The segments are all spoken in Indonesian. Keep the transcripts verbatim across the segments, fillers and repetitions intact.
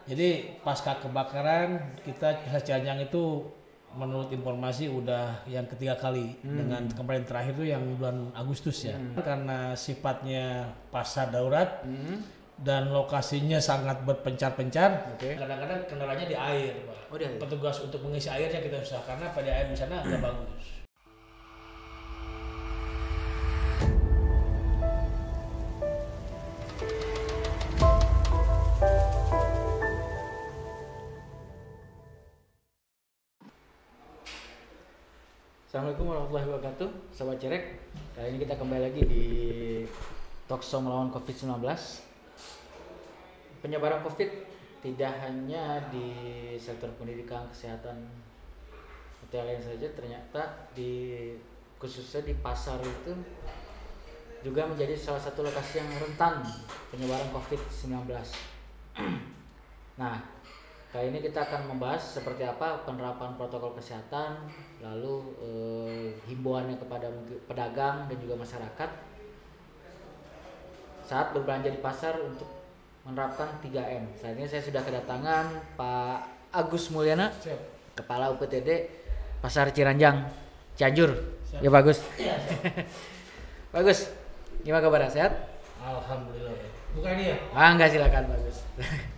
Jadi pasca kebakaran kita Pasar Ciranjang itu menurut informasi udah yang ketiga kali hmm. dengan kemarin terakhir itu yang bulan Agustus ya. Hmm. Karena sifatnya pasar darurat hmm. dan lokasinya sangat berpencar-pencar. Okay. Kadang-kadang kendalanya di air, Pak. Oh, di air. Petugas untuk mengisi airnya kita susah karena pada air di sana nggak bagus. Assalamualaikum warahmatullahi wabarakatuh, Sobat Cirek. Kali ini kita kembali lagi di Talkshow melawan covid sembilan belas. Penyebaran COVID tidak hanya di sektor pendidikan, kesehatan, atau lain saja, ternyata di khususnya di pasar itu juga menjadi salah satu lokasi yang rentan penyebaran covid sembilan belas. Nah, kali ini kita akan membahas seperti apa penerapan protokol kesehatan, lalu eh, himbauannya kepada pedagang dan juga masyarakat saat berbelanja di pasar untuk menerapkan tiga M. Saat ini saya sudah kedatangan Pak Agus Mulyana, Siap. Kepala U P T D Pasar Ciranjang, Cianjur. Siap. Ya Pak Agus. Ya, Pak Agus, gimana kabar? Sehat? Alhamdulillah. Bukan ini ya? Ah, enggak, silakan Pak Agus.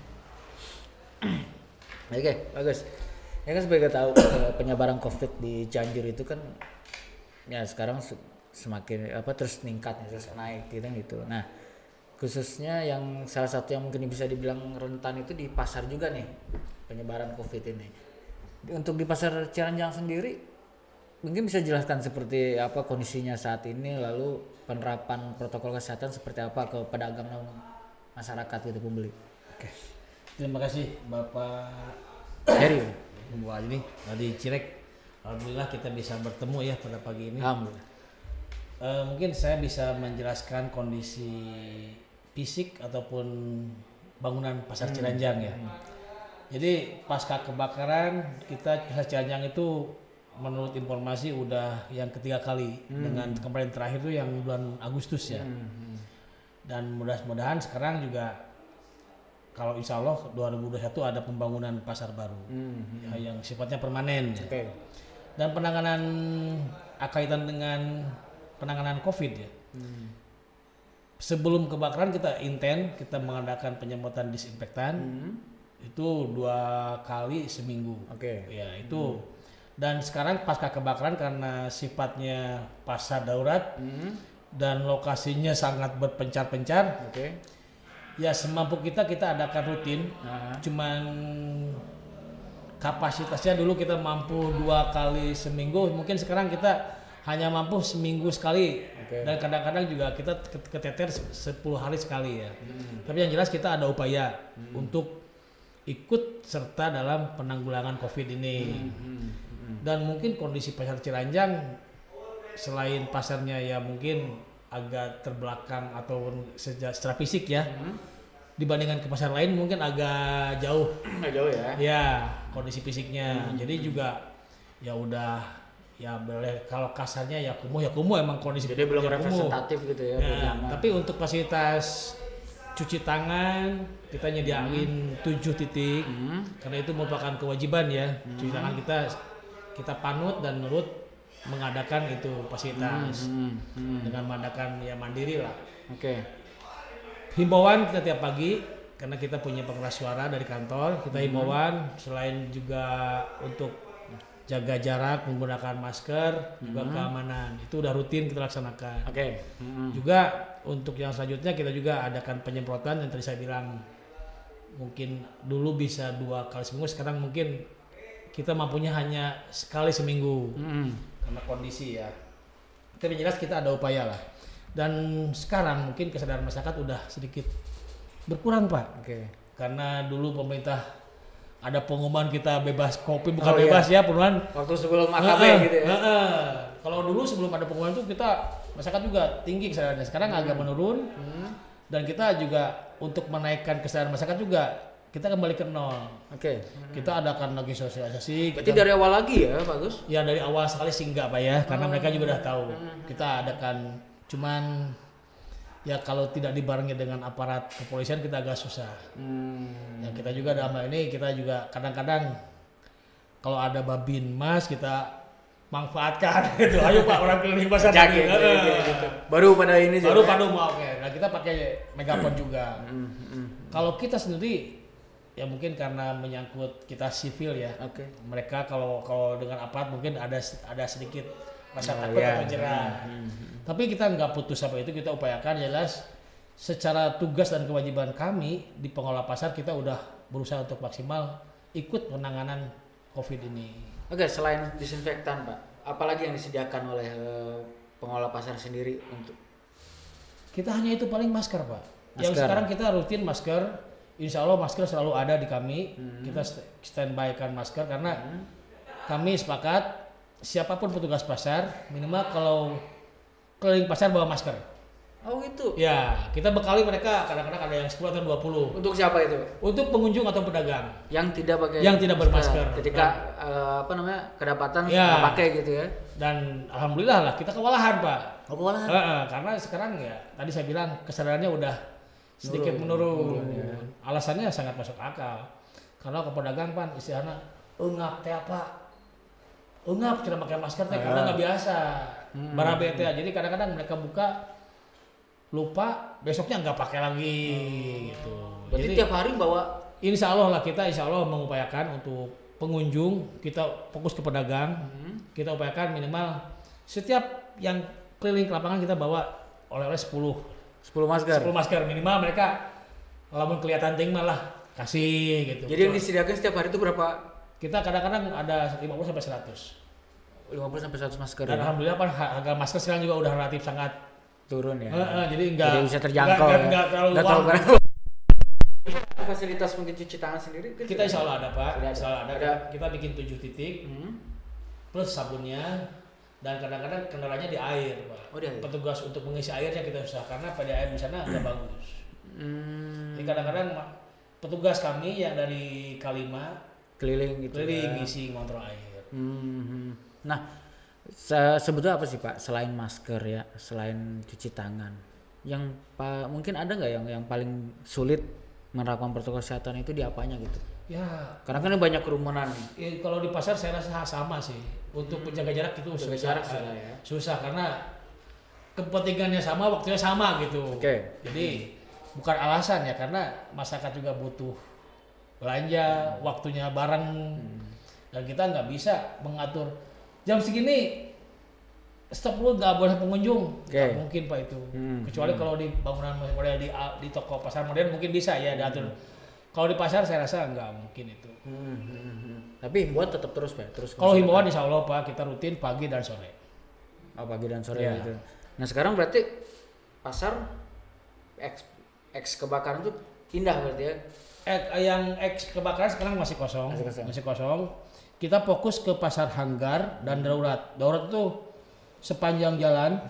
Oke, okay, bagus. Ya kan sebagai tahu penyebaran COVID di Cianjur itu kan ya sekarang semakin apa terus meningkat, terus naik gitu gitu. Nah, khususnya yang salah satu yang mungkin bisa dibilang rentan itu di pasar juga nih penyebaran COVID ini. Untuk di pasar Ciranjang sendiri mungkin bisa jelaskan seperti apa kondisinya saat ini, lalu penerapan protokol kesehatan seperti apa ke pedagang dan masyarakat gitu, pembeli. Oke. Terima kasih Bapak Heri Bapak ini dari Cirek. Alhamdulillah kita bisa bertemu ya pada pagi ini. Alhamdulillah. E, mungkin saya bisa menjelaskan kondisi fisik ataupun bangunan Pasar hmm. Ciranjang ya. Hmm. Jadi pasca kebakaran kita Pasar Ciranjang itu menurut informasi udah yang ketiga kali hmm. dengan kemarin terakhir itu yang bulan Agustus ya. Hmm. Dan mudah-mudahan sekarang juga kalau insya Allah dua ribu dua puluh satu ada pembangunan pasar baru hmm. ya, yang sifatnya permanen. Okay. Dan penanganan kaitan dengan penanganan COVID ya. Hmm. Sebelum kebakaran kita intent kita mengadakan penyemprotan disinfektan hmm. itu dua kali seminggu. Oke. Okay. Ya itu. Hmm. Dan sekarang pasca kebakaran karena sifatnya pasar darurat hmm. dan lokasinya sangat berpencar-pencar. Oke. Okay. Ya semampu kita kita adakan rutin, uh-huh. cuman kapasitasnya dulu kita mampu dua kali seminggu, mungkin sekarang kita hanya mampu seminggu sekali, okay. dan kadang-kadang juga kita keteter sepuluh hari sekali ya. Hmm. Tapi yang jelas kita ada upaya hmm. untuk ikut serta dalam penanggulangan COVID ini. Hmm. Hmm. Dan mungkin kondisi pasar Ciranjang selain pasarnya ya mungkin agak terbelakang ataupun secara fisik ya hmm. dibandingkan ke pasar lain mungkin agak jauh agak jauh ya ya kondisi fisiknya hmm. jadi juga ya udah ya boleh kalau kasarnya ya kumuh ya kumuh emang kondisi jadi belum representatif gitu ya, ya tapi untuk fasilitas cuci tangan kita nyediain hmm. tujuh titik hmm. karena itu merupakan kewajiban ya hmm. cuci tangan kita kita panut dan nurut mengadakan itu fasilitas hmm, hmm, hmm. dengan mengadakan ya mandiri lah. Oke. Okay. Himbauan kita tiap pagi karena kita punya pengeras suara dari kantor, kita himbauan hmm. selain juga untuk jaga jarak, menggunakan masker, hmm. juga keamanan itu udah rutin kita laksanakan. Oke. Okay. Hmm. Juga untuk yang selanjutnya kita juga adakan penyemprotan yang tadi saya bilang mungkin dulu bisa dua kali seminggu, sekarang mungkin kita mampunya hanya sekali seminggu. Hmm. Karena kondisi ya. Tapi jelas kita ada upaya lah. Dan sekarang mungkin kesadaran masyarakat udah sedikit berkurang Pak. Oke. Okay. Karena dulu pemerintah ada pengumuman kita bebas kopi bukan oh, bebas iya. ya pengumuman. Waktu sebelum A K B gitu ya. Uh, uh. Kalau dulu sebelum ada pengumuman itu kita masyarakat juga tinggi kesadarannya. Sekarang hmm. agak menurun. Hmm. Dan kita juga untuk menaikkan kesadaran masyarakat juga kita kembali ke nol. Oke. Okay. Kita adakan lagi sosialisasi. Berarti kita, dari awal lagi ya, Pak Gus? Ya dari awal sekali sih enggak Pak ya, karena oh. mereka juga udah tahu. Kita adakan cuman ya kalau tidak dibarengi dengan aparat kepolisian kita agak susah. Hmm. Ya kita juga dalam hal ini kita juga kadang-kadang kalau ada babin mas kita manfaatkan gitu. Ayo Pak orang keliling pasar Cak, gitu. gitu, gitu, gitu. Baru pada ini Baru juga. pada mau oke. Nah kita pakai megapon juga. Hmm, hmm. Kalau kita sendiri ya mungkin karena menyangkut kita sipil ya. Oke. Mereka kalau kalau dengan aparat mungkin ada ada sedikit rasa Oh, takut iya. atau jerah. Hmm, hmm. Tapi kita nggak putus apa itu, kita upayakan jelas secara tugas dan kewajiban kami di pengelola pasar kita udah berusaha untuk maksimal ikut penanganan COVID ini. Oke, selain disinfektan Pak, apalagi yang disediakan oleh eh, pengelola pasar sendiri untuk? Kita hanya itu paling masker Pak. Yang Masker. sekarang kita rutin masker, insya Allah masker selalu ada di kami. Hmm. Kita standby kan masker karena Hmm. kami sepakat siapapun petugas pasar minimal kalau keliling pasar bawa masker. Oh itu. Ya, kita bekali mereka kadang-kadang ada yang sepuluh atau dua puluh. Untuk siapa itu? Untuk pengunjung atau pedagang Yang tidak pakai yang tidak bermasker. Ketika eh, apa namanya kedapatan Ya. nggak pakai gitu ya? Dan alhamdulillah lah kita kewalahan Pak. Oh kewalahan. Heeh, karena sekarang ya tadi saya bilang kesadarannya udah sedikit menurun. Menurun, ya. Alasannya sangat masuk akal. Karena ke pedagang Pak istilahnya engap teh apa? Engap tidak pakai masker teh karena nggak biasa. Hmm. Barabe teh. Jadi kadang-kadang mereka buka lupa besoknya nggak pakai lagi gitu. Berarti Jadi tiap hari bawa. insya Allah lah kita insya Allah mengupayakan untuk pengunjung kita fokus ke pedagang. Hmm. Kita upayakan minimal setiap yang keliling ke lapangan kita bawa oleh-oleh sepuluh sepuluh masker. sepuluh masker minimal mereka walaupun kelihatan tinggi malah kasih gitu. Jadi yang disediakan setiap hari itu berapa? Kita kadang-kadang ada lima puluh sampai seratus. lima puluh sampai seratus masker. Dan ya? alhamdulillah kan harga masker sekarang juga udah relatif sangat Turun ya. eh, eh, jadi enggak Jadi bisa terjangkau enggak, ya. enggak terlalu Nggak wah. terlalu fasilitas mungkin cuci tangan sendiri kan? Kita insya Allah ada Pak, Sudah ada. insya Allah ada. Ada. Kita bikin tujuh titik Hmm. plus sabunnya dan kadang-kadang kendalanya di air Pak. Oh, di air. Petugas untuk mengisi airnya kita susah karena pada air di sana nggak bagus. Hmm. Jadi kadang-kadang ma- petugas kami yang dari Kalima Keliling gitu. keliling ya. ngisi ngontrol air. Hmm. Nah, se- sebetulnya apa sih Pak selain masker ya, selain cuci tangan, yang pa- mungkin ada nggak yang yang paling sulit menerapkan protokol kesehatan itu di apanya gitu? Ya, Karena kan ini banyak kerumunan nih. eh, kalau di pasar saya rasa sama sih. Untuk menjaga jarak itu Menjaga susah. jarak susah ya. Susah karena kepentingannya sama, waktunya sama gitu. Oke. Jadi bukan alasan ya karena masyarakat juga butuh belanja, waktunya bareng dan kita nggak bisa mengatur jam segini stop dulu nggak boleh pengunjung. Oke. Nggak mungkin Pak itu. Hmm. Kecuali kalau di bangunan model di di toko pasar modern mungkin bisa ya diatur. Kalau di pasar saya rasa nggak mungkin itu. Hmm, hmm, hmm. Tapi himbauan tetap terus Pak, terus. Kalau himbauan insya Allah Pak kita rutin pagi dan sore. Oh, pagi dan sore Iya. gitu. Nah sekarang berarti pasar ex, ex kebakaran tuh pindah berarti ya? Eh, yang ex kebakaran sekarang masih kosong, Masih kosong. masih kosong. Kita fokus ke pasar hanggar dan darurat. Darurat itu sepanjang jalan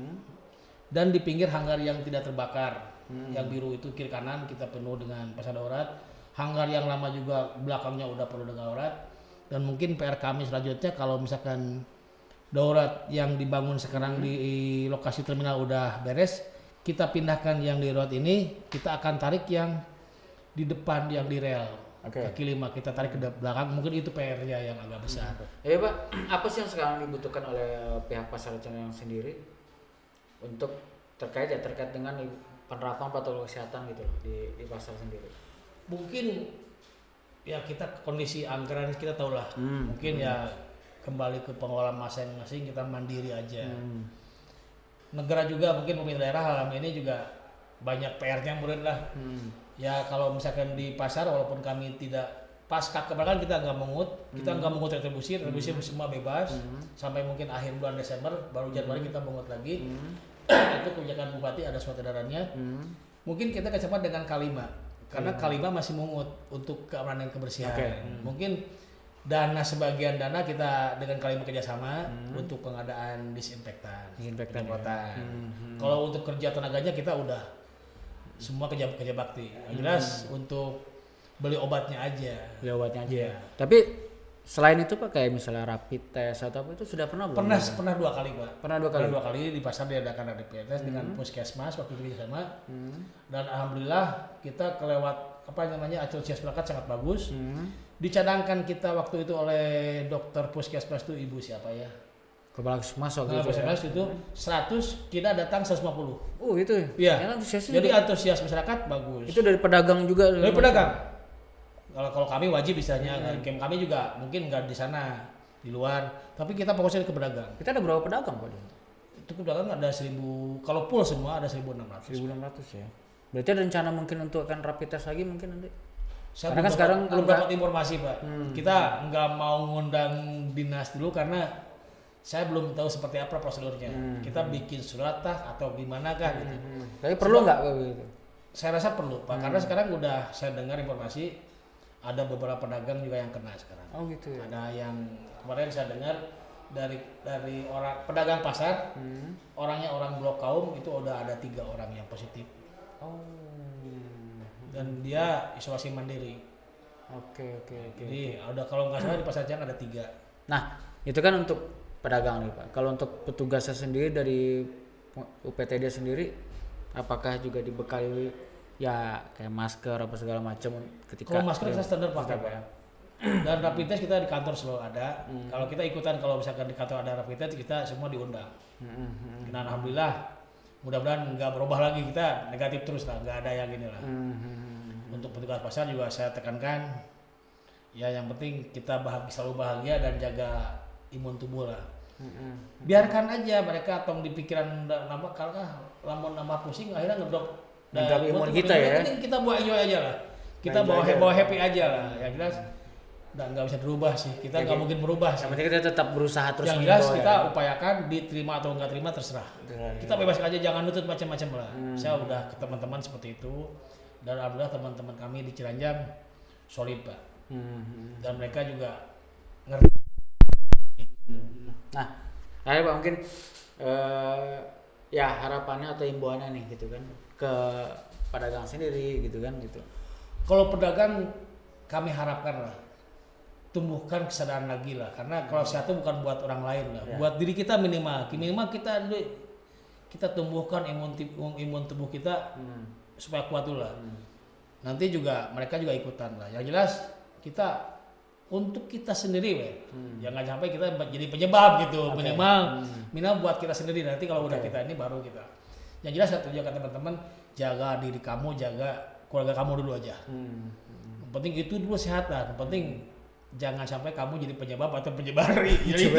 dan di pinggir hanggar yang tidak terbakar. Yang biru itu kiri kanan kita penuh dengan pasar darurat. Hanggar yang lama juga belakangnya udah penuh dengan darurat. Dan mungkin P R kami selanjutnya kalau misalkan darurat yang dibangun sekarang di lokasi terminal udah beres, kita pindahkan yang di darurat ini, kita akan tarik yang di depan yang di rel. Oke. Kaki lima kita tarik ke belakang, mungkin itu P R-nya yang agak besar. Ya Pak, apa sih yang sekarang dibutuhkan oleh pihak pasar Cenayang sendiri untuk terkait ya terkait dengan penerapan protokol kesehatan gitu loh di, di pasar sendiri? Mungkin ya kita kondisi anggaran kita tahu lah. Hmm. Mungkin ya kembali ke pengelola masing-masing kita mandiri aja. Hmm. Negara juga mungkin pemerintah daerah dalam ini juga banyak P R-nya murid lah. Hmm. Ya kalau misalkan di pasar walaupun kami tidak pasca kebakaran kita nggak mengut, kita nggak mengut retribusi, retribusi semua bebas sampai mungkin akhir bulan Desember, baru Januari kita mengut lagi. Itu kebijakan bupati ada surat edarannya. Hmm. Mungkin kita kecepat dengan Kalima karena Kalima masih mengut untuk keamanan dan kebersihan. Oke. Mungkin dana sebagian dana kita dengan Kalima kerjasama untuk pengadaan disinfektan, Disinfektan, penyemprotan. ya. Hmm. Kalau untuk kerja tenaganya kita udah semua kerja kerja bakti. Yang jelas untuk beli obatnya aja. Beli obatnya aja. Iya. Tapi Selain itu Pak kayak misalnya rapid test atau apa itu sudah pernah belum? Pernah pernah dua kali Pak. Pernah dua kali. Pernah dua kali di pasar diadakan rapid test hmm. dengan puskesmas waktu itu sama. Hmm. Dan alhamdulillah kita kelewat apa namanya antusias masyarakat sangat bagus. Hmm. Dicadangkan kita waktu itu oleh dokter puskesmas itu ibu siapa ya? Kepala puskesmas waktu itu. Puskesmas ya? Itu seratus kita datang seratus lima puluh. Oh itu ya. Ya. Jadi antusias masyarakat bagus. Itu dari pedagang juga. Dari pedagang. Kalau kalau kami wajib misalnya, hmm. game kami juga mungkin nggak di sana, di luar. Tapi kita fokusnya ke pedagang. Kita ada berapa pedagang Pak? Itu pedagang ada seribu, kalau full semua ada seribu enam ratus. seribu enam ratus ya. Berarti ada rencana mungkin untuk akan rapid test lagi mungkin nanti? Saya karena kan sekarang belum dapat informasi Pak. Hmm. Kita nggak mau ngundang dinas dulu karena saya belum tahu seperti apa prosedurnya. Hmm. Kita bikin surat tah atau gimana kah gitu. Hmm. Tapi perlu nggak begitu? Saya rasa perlu Pak, hmm. karena sekarang udah saya dengar informasi ada beberapa pedagang juga yang kena sekarang. Oh gitu ya. Ada yang kemarin saya dengar dari dari orang pedagang pasar, hmm. orangnya orang Blok Kaum itu udah ada tiga orang yang positif. Oh. Dan dia isolasi mandiri. Oke oke oke. Jadi ada kalau nggak salah di Pasar Jangan ada tiga. Nah itu kan untuk pedagang nih Pak. Kalau untuk petugasnya sendiri dari U P T D sendiri, apakah juga dibekali ya kayak masker apa segala macam ketika kalau masker kita standar pakai Pak. Dan rapid test kita di kantor selalu ada. Hmm. Kalau kita ikutan kalau misalkan di kantor ada rapid test kita semua diundang. Hmm. Dan alhamdulillah mudah-mudahan nggak berubah lagi, kita negatif terus lah, nggak ada yang gini lah. Hmm. Untuk petugas pasar juga saya tekankan ya yang penting kita bahagia, selalu bahagia dan jaga imun tubuh lah. Hmm. Biarkan aja mereka tong di pikiran nambah kalau lamun nambah pusing akhirnya ngedrop. Menjaga imun kita ya. Kita bawa enjoy aja lah. Kita bawa happy, bawa happy aja lah. Yang jelas nggak nggak bisa berubah sih. Kita nggak mungkin berubah sih. Yang penting kita tetap berusaha terus. Yang jelas kita ya. Upayakan diterima atau nggak terima terserah. Ya, kita bebas aja, jangan nutut macam-macam lah. Hmm. Saya udah ke teman-teman seperti itu. Dan alhamdulillah teman-teman kami di Ciranjang solid Pak. Hmm. Dan mereka juga ngerti. Hmm. Nah, saya Pak mungkin uh, ya harapannya atau imbauannya nih gitu kan ke pedagang sendiri gitu kan gitu. Kalau pedagang kami harapkan lah tumbuhkan kesadaran lagi lah, karena kalau sehat itu bukan buat orang lain lah, ya. Buat diri kita minimal, minimal kita kita tumbuhkan imun imun tubuh kita hmm. supaya kuat dulu lah. Hmm. Nanti juga mereka juga ikutan lah. Yang jelas kita untuk kita sendiri, weh. Hmm. Jangan sampai kita jadi penyebab gitu, okay. minimal hmm. minimal buat kita sendiri. Nanti kalau okay. udah kita ini baru kita. Yang jelas saya tujukan teman-teman, jaga diri kamu, jaga keluarga kamu dulu aja. Hmm. Yang penting itu dulu sehat lah. Yang penting jangan sampai kamu jadi penyebab atau penyebari. Jadi itu.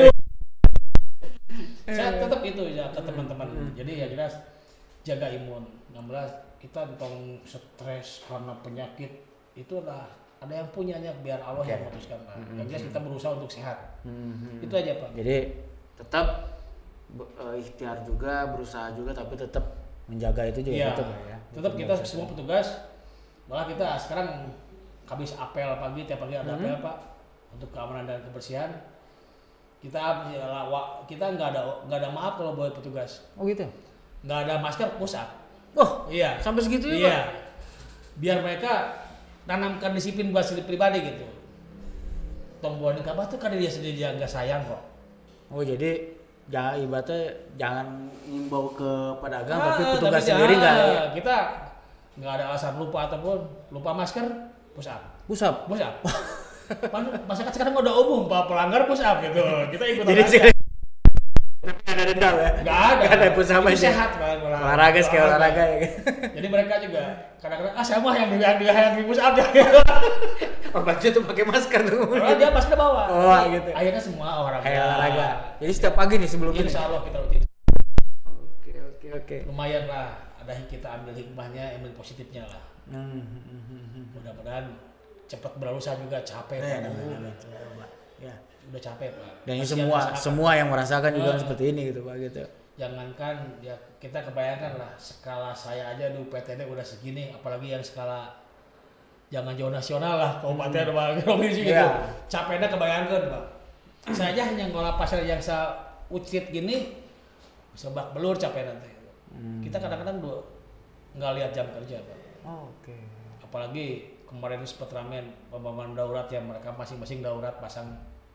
Saya tetap itu ya ke teman-teman. Hmm. Jadi ya jelas jaga imun. Yang jelas kita tentang stres karena penyakit itu lah ada yang punyanya biar Allah okay. yang memutuskan. Hmm. Yang jelas kita berusaha untuk sehat. Hmm. Itu aja Pak. Jadi tetap uh, ikhtiar juga, berusaha juga, tapi tetap menjaga itu juga ya, tetap ya. Tetap kita semua petugas, malah kita sekarang habis apel pagi, tiap pagi ada hmm. apel Pak untuk keamanan dan kebersihan. Kita kita nggak ada nggak ada maaf kalau buat petugas. Oh gitu. Nggak ada masker push up. Oh iya. Sampai segitu ya iya. Pak? Biar mereka tanamkan disiplin buat diri pribadi gitu. Tong buah nikah tuh kan dia sendiri yang nggak sayang kok. Oh jadi jangan ibaratnya jangan ngimbau ke pedagang ah, tapi petugas tapi sendiri nggak ya. Kita nggak ada alasan lupa ataupun lupa masker push up. Push up. Push up. Masyarakat sekarang udah umum Pak, pelanggar push up gitu. Kita ikut olahraga. Tapi ada dendam ya? Nggak ada. Nggak ada push up aja. Sehat Pak. Olahraga sekali olahraga ya. Jadi mereka juga kadang-kadang ah saya mah yang di yang di yang di push up ya. Oh baju tuh pakai masker tuh. Oh dia masker bawa. Oh gitu. Akhirnya semua olahraga. Kayak olahraga. Jadi setiap pagi nih sebelum ini. Insya Allah kita rutin. Oke oke oke. Lumayan lah. Ada kita ambil hikmahnya, ambil positifnya lah. Hmm. Mudah-mudahan cepat berlalu, saya juga capek ya, Pak. Ya. Udah capek Pak. Dan semua masyarakat. Semua yang merasakan juga uh, seperti ini gitu Pak gitu. Jangankan ya kita kebayangkan lah skala saya aja di U P T D udah segini, apalagi yang skala jangan jauh nasional lah, kabupaten hmm. provinsi gitu. Yeah. Capeknya kebayangkan Pak. Saya aja hanya ngolah pasar yang saya ucit gini bisa bak belur capek nanti. Hmm. Kita kadang-kadang dua nggak lihat jam kerja Pak. Oh, oke. Okay. Apalagi kemarin sempat ramen pembangunan daurat yang mereka masing-masing daurat pasang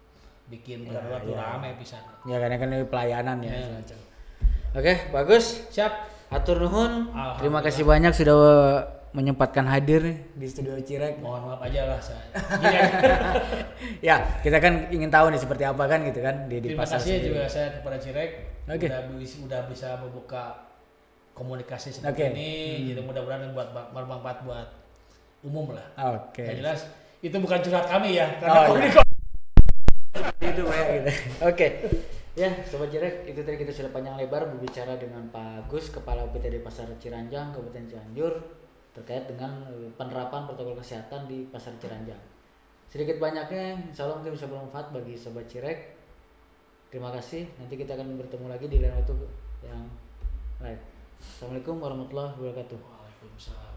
bikin Ya, benar-benar tuh ya. rame pisan. Ya karena kan ini pelayanan ya. Ya. semacam. Oke, bagus. Siap. Atur nuhun. Alhamdulillah. Terima kasih banyak sudah menyempatkan hadir di studio Cirek. Mohon maaf aja lah saya. Gini aja. Ya, kita kan ingin tahu nih seperti apa kan gitu kan di, di Terima pasar kasih sendiri. juga saya kepada Cirek Oke. udah, bis- udah bisa membuka komunikasi seperti Oke. ini, jadi mudah-mudahan buat bermanfaat buat umum lah. Oke. Yang jelas itu bukan curhat kami ya, karena Oh, kami iya. di- Itu kayak gitu. Oke. Ya, Sobat Cirek, itu tadi kita sudah panjang lebar berbicara dengan Pak Agus, Kepala U P T D Pasar Ciranjang, Kabupaten Cianjur, terkait dengan eh, penerapan protokol kesehatan di Pasar Ciranjang. Sedikit banyaknya, insya Allah mungkin bisa bermanfaat bagi Sobat Cirek. Terima kasih. Nanti kita akan bertemu lagi di lain waktu yang lain. Assalamualaikum warahmatullahi wabarakatuh. Waalaikumsalam.